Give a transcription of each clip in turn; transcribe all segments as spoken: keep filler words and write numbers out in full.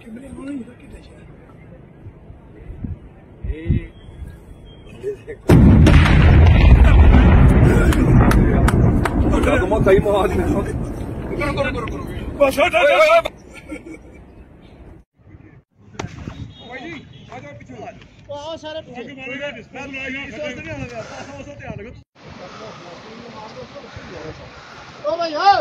कई मौज करो करो करो करो बस हट हट भाई जी आ जाओ पीछे आ जाओ आओ सारे पीछे डिस्प्ले लगाया इस वास्ते नहीं आना पास पास ध्यान रखो ओ भाई हां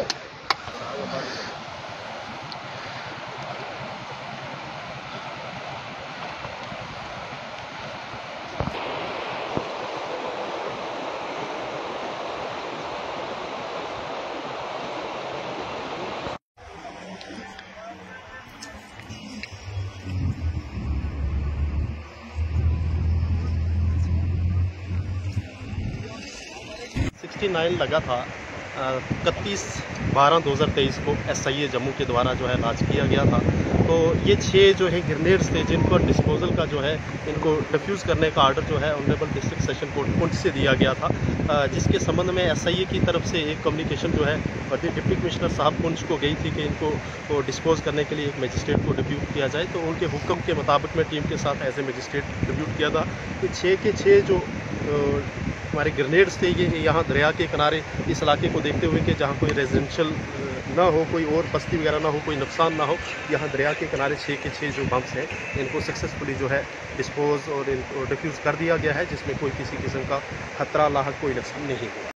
उनहत्तर लगा था इकतीस बारह दो हज़ार तेईस को एसआईए जम्मू के द्वारा जो है लॉन्च किया गया था। तो ये छः जो है ग्रेनेड्स थे जिनको डिस्पोजल का जो है इनको डिफ्यूज़ करने का आर्डर जो है honourable district session court Poonch से दिया गया था, जिसके संबंध में एसआईए की तरफ से एक कम्युनिकेशन जो है डिप्टी कमिश्नर साहब पुंछ को गई थी कि इनको तो डिस्पोज करने के लिए एक मजिस्ट्रेट को डिप्यूट किया जाए। तो उनके हुक्म के मुताबिक मैं टीम के साथ एज ए मजिस्ट्रेट डिप्यूट किया था कि छः के छः जो हमारे ग्रेनेड्स थे ये यहाँ दरिया के किनारे इस इलाके को देखते हुए कि जहाँ कोई रेजिडेंशियल ना हो, कोई और बस्ती वगैरह ना हो, कोई नुकसान ना हो, यहाँ दरिया के किनारे छः के छः जो बम्स हैं इनको सक्सेसफुली जो है डिस्पोज और इनको डिफ्यूज़ कर दिया गया है, जिसमें कोई किसी किस्म का खतरा लाहक कोई नुकसान नहीं हुआ।